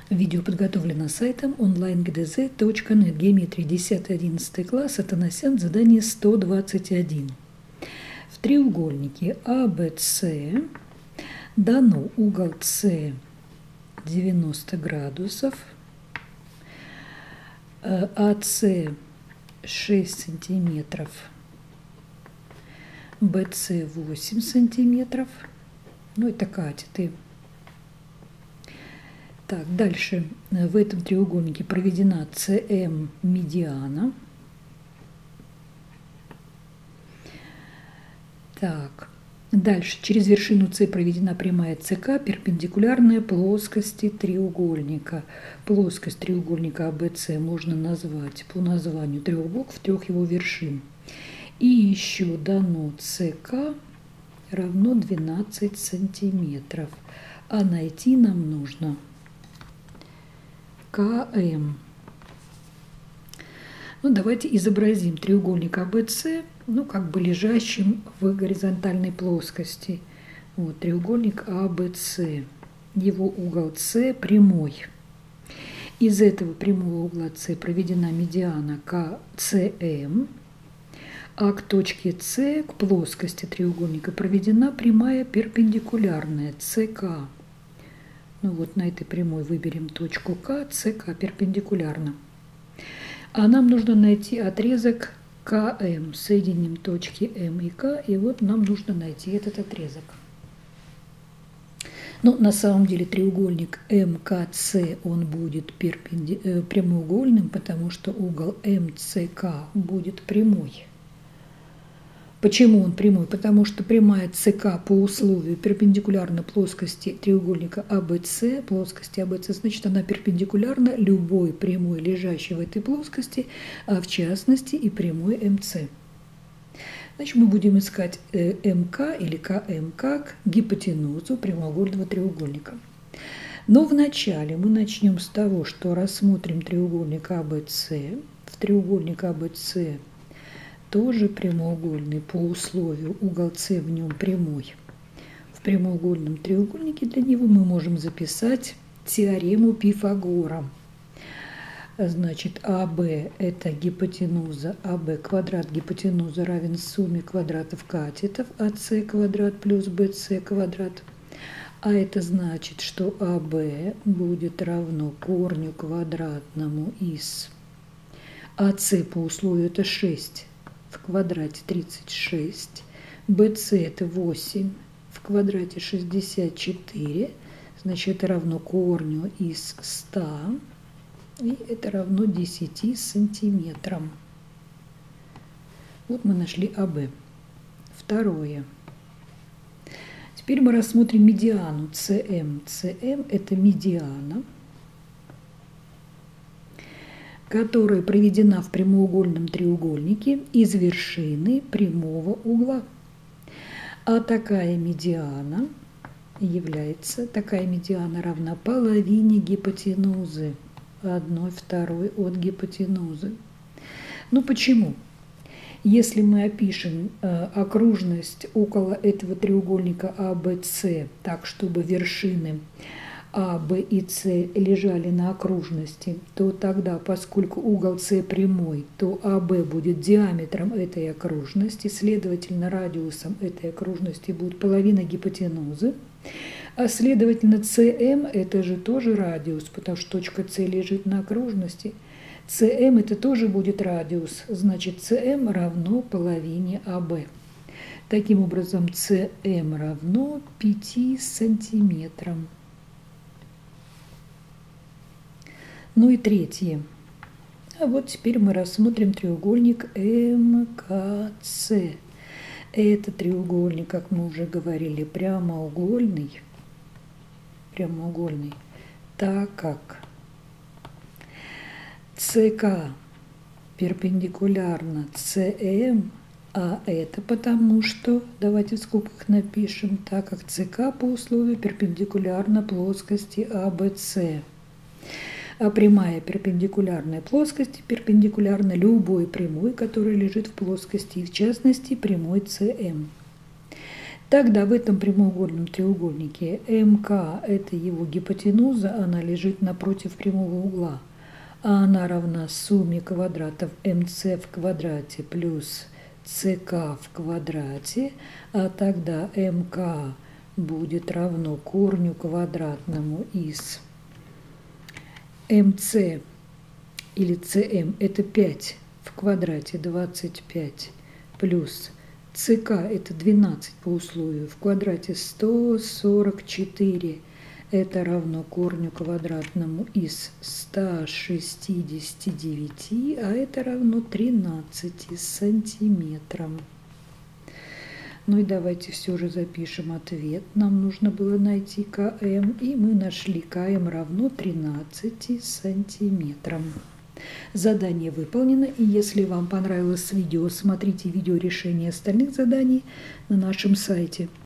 Видео подготовлено сайтом onlinegdz.net. Геометрия 10-11 класс. Атанасян. Задание 121. В треугольнике ABC дано угол С 90 градусов, АС 6 сантиметров, БС 8 сантиметров. Ну, это катеты. Так, дальше в этом треугольнике проведена СМ медиана. Так, дальше через вершину С проведена прямая СК, перпендикулярная плоскости треугольника. Плоскость треугольника АБС можно назвать по названию трех букв, трех его вершин. И еще дано СК равно 12 сантиметров. А найти нам нужно КМ. Ну, давайте изобразим треугольник АБС, ну, как бы лежащим в горизонтальной плоскости. Вот, треугольник АБС. Его угол С прямой. Из этого прямого угла С проведена медиана КСМ, а к точке С, к плоскости треугольника, проведена прямая перпендикулярная СК. Ну вот на этой прямой выберем точку К, СК перпендикулярно. А нам нужно найти отрезок КМ. Соединим точки М и К, и вот нам нужно найти этот отрезок. Но на самом деле треугольник МКС, он будет прямоугольным, потому что угол МЦК будет прямой. Почему он прямой? Потому что прямая СК по условию перпендикулярна плоскости треугольника АБС, плоскости АБС, значит, она перпендикулярна любой прямой, лежащей в этой плоскости, а в частности и прямой МС. Значит, мы будем искать МК или КМ как гипотенузу прямоугольного треугольника. Но вначале мы начнем с того, что рассмотрим треугольник АБС. В треугольник АБС тоже прямоугольный по условию, угол С в нем прямой. В прямоугольном треугольнике для него мы можем записать теорему Пифагора. Значит, АБ – это гипотенуза АБ квадрат гипотенуза равен сумме квадратов катетов АС квадрат плюс БС квадрат. А это значит, что АБ будет равно корню квадратному из АС по условию это 6 в квадрате 36, БС это 8 в квадрате 64, значит это равно корню из 100, и это равно 10 сантиметрам. Вот мы нашли АБ. Второе. Теперь мы рассмотрим медиану СМ. СМ это медиана, которая проведена в прямоугольном треугольнике из вершины прямого угла. А такая медиана равна половине гипотенузы, 1/2 от гипотенузы. Ну почему? Если мы опишем окружность около этого треугольника АБС так, чтобы вершины А, Б и С лежали на окружности, то тогда, поскольку угол С прямой, то АБ будет диаметром этой окружности, следовательно, радиусом этой окружности будет половина гипотенузы, а следовательно, СМ это же тоже радиус, потому что точка С лежит на окружности. СМ это тоже будет радиус, значит, СМ равно половине АБ. Таким образом, СМ равно 5 сантиметрам. Ну и третье. А вот теперь мы рассмотрим треугольник МКС. Это треугольник, как мы уже говорили, прямоугольный, так как СК перпендикулярно СМ, а это потому что, давайте в скобках напишем, так как СК по условию перпендикулярна плоскости АБС. А прямая перпендикулярная плоскости перпендикулярна любой прямой, которая лежит в плоскости, и в частности прямой СМ. Тогда в этом прямоугольном треугольнике МК – это его гипотенуза, она лежит напротив прямого угла, а она равна сумме квадратов МС в квадрате плюс СК в квадрате, а тогда МК будет равно корню квадратному из МС или СМ – это 5 в квадрате 25 плюс ЦК – это 12 по условию, в квадрате 144, это равно корню квадратному из 169, а это равно 13 сантиметрам. Ну и давайте все же запишем ответ. Нам нужно было найти КМ, и мы нашли КМ равно 13 сантиметрам. Задание выполнено, и если вам понравилось видео, смотрите видео решения остальных заданий на нашем сайте.